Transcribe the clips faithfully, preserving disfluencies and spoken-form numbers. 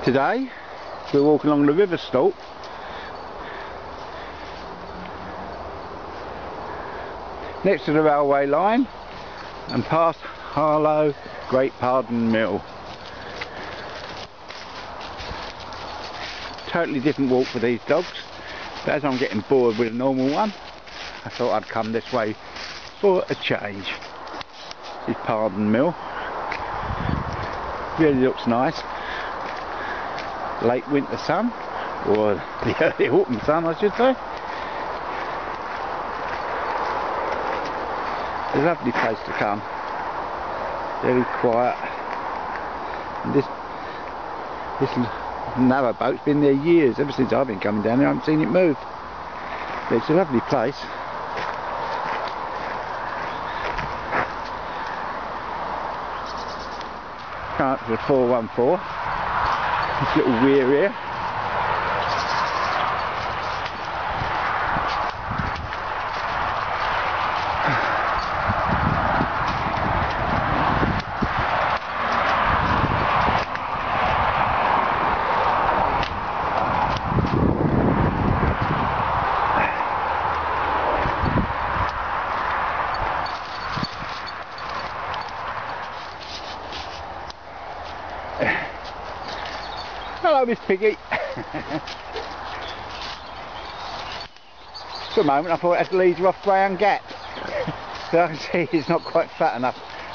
Today we're walking along the river Stort, next to the railway line and past Harlow Great Pardon Mill. Totally different walk for these dogs, but as I'm getting bored with a normal one, I thought I'd come this way for a change. This is Pardon Mill. Really looks nice. Late winter sun, or the early autumn sun I should say. It's a lovely place to come. Very quiet. And this this narrow boat's been there years. Ever since I've been coming down here I haven't seen it move. But it's a lovely place. Come up to the four one four. This little weir here. Hello, Miss Piggy. For a moment I thought I had to lead you off Greyhound Gap. So I can see he's not quite fat enough.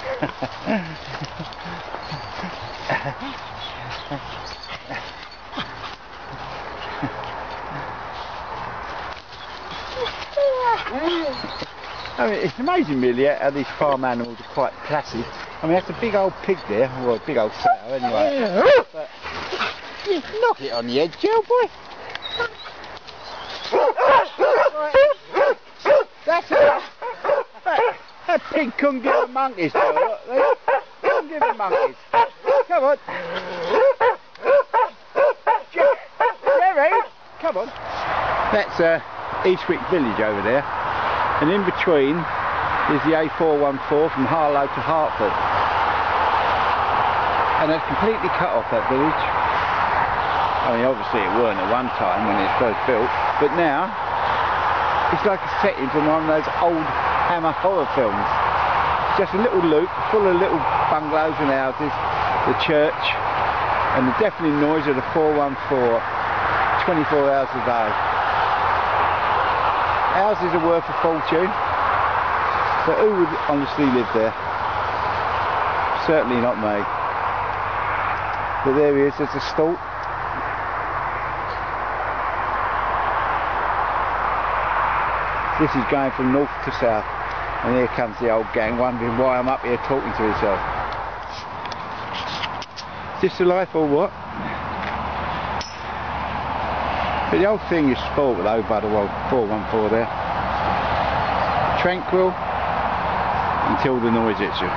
I mean, it's amazing really how these farm animals are quite placid. I mean, that's a big old pig there, well, a big old setter anyway. But you knock it on the edge, Jill boy. That's it. That, that pig couldn't give a monkey's, Jill. Look, they couldn't give a monkey's. Come on. Jerry, come on. That's uh, Eastwick Village over there. And in between is the A four one four from Harlow to Hertford. And they've completely cut off that village. I mean, obviously it weren't at one time when it was first built, but now it's like a setting from one of those old Hammer horror films. It's just a little loop full of little bungalows and houses, the church, and the deafening noise of the four one four, twenty-four hours a day. Houses are worth a fortune, but who would honestly live there? Certainly not me. But there he is, there's a Stort. This is going from north to south, and here comes the old gang wondering why I'm up here talking to himself. Is this the life or what? But the whole thing is spoilt though by the old four one four there. Tranquil until the noise hits you.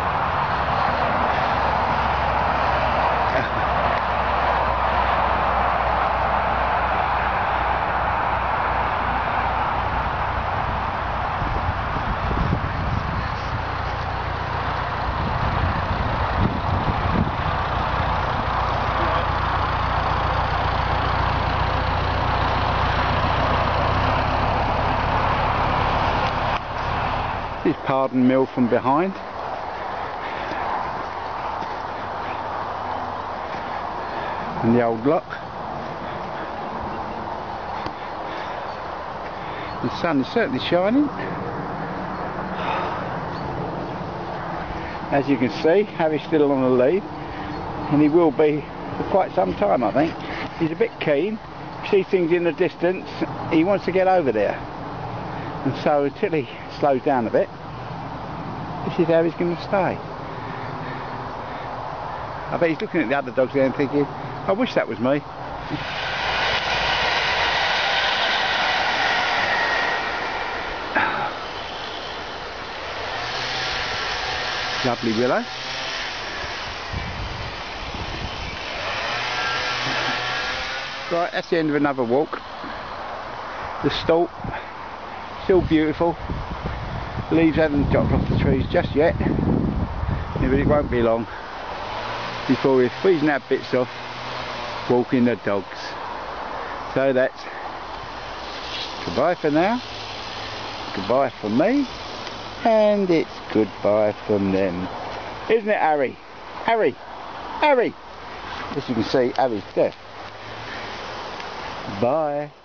This is Pardon Mill from behind. And the old lock. The sun is certainly shining. As you can see, Harry's still on the lead, and he will be for quite some time, I think. He's a bit keen. He sees things in the distance, he wants to get over there. And so until he slows down a bit, this is how he's going to stay. I bet he's looking at the other dogs there and thinking, I wish that was me. Lovely willow. Right, that's the end of another walk. The Stort, still beautiful. Leaves haven't dropped off the trees just yet, yeah, but it won't be long before we're freezing our bits off walking the dogs. So that's goodbye for now, goodbye from me, and it's goodbye from them. Isn't it, Harry? Harry! Harry! As you can see, Harry's deaf. Bye.